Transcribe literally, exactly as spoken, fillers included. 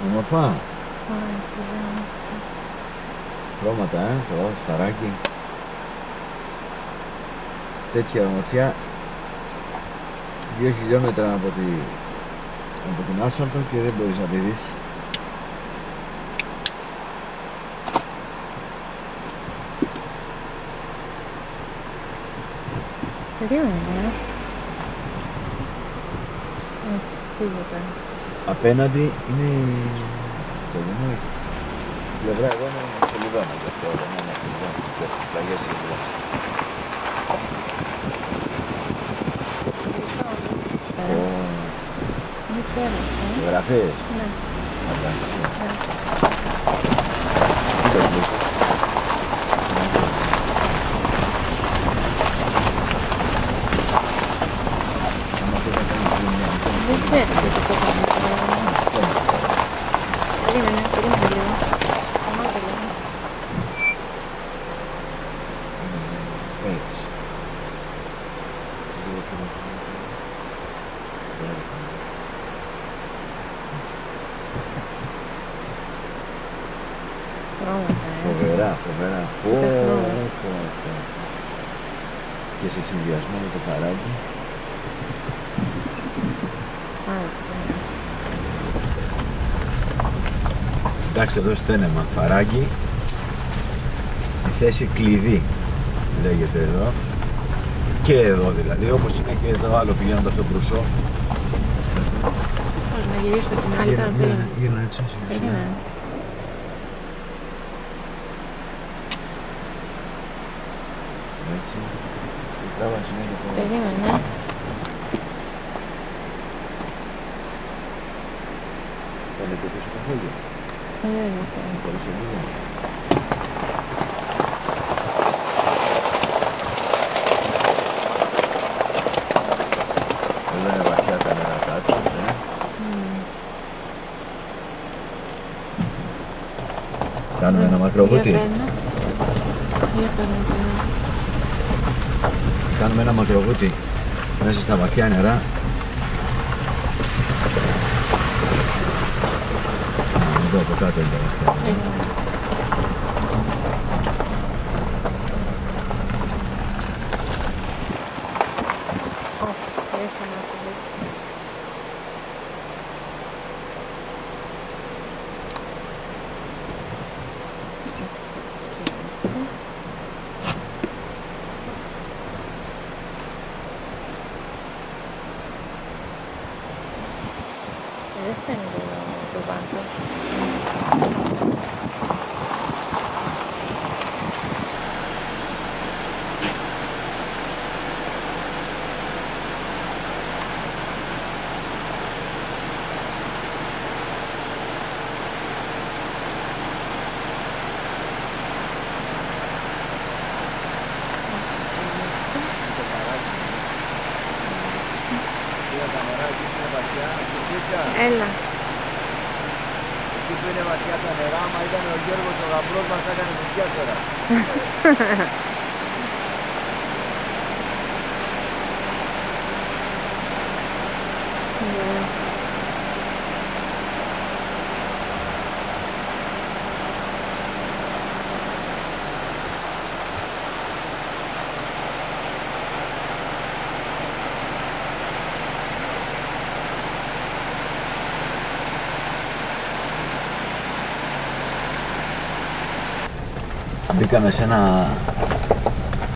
Όμορφα. Χρώματα, ε, το φαράκι. Τέτοια ομορφιά δύο χιλιόμετρα από, τη, από την άσφαλτο και δεν μπορείς να τη δεις. Περίμενε. Έτσι, φύγεται. Απέναντι είναι το βουνό, η πλευρά εδώ είναι στο λιβάνι, γι' αυτό δεν είναι στο λιβάνι, και πλαγιές είναι. Φωτογραφίες. Ναι. Δεν ξέρω γιατί το κάνεις. Περίμενε, περίμενε λίγο. Σταμάτα λίγο. Έτσι. Φοβερά, φοβερά. Και σε συνδυασμό με το φαράκι. Εντάξει, εδώ στένεμα, φαράκι, η θέση κλειδί λέγεται εδώ, και εδώ δηλαδή, όπως είναι και εδώ άλλο πηγαίνοντας στον Κρουσό. Πώς να γυρίσω την άλλη τώρα πέρα. Γύρνα έτσι, περίμενε. Έτσι, τράβα συνέχεια το... Περίμενε. Θέλετε πίσω το χώλιο. Δεν είναι αυτό. Μπορείς λίγο. Εδώ είναι βαθιά τα νερά κάτω, ναι. Κάνουμε ένα μακροβούτι. Κάνουμε ένα μακροβούτι μέσα στα βαθιά νερά. Εδώ από κάτω είναι τα βαθιά νερά. Δεν φαίνεται το βάθος. Έλα. Εκεί που είναι βαθιά τα νερά, άμα ήταν ο Γιώργος ο γαμπρός μας θα έκανε φωτιά τώρα. Μπήκαμε σε ένα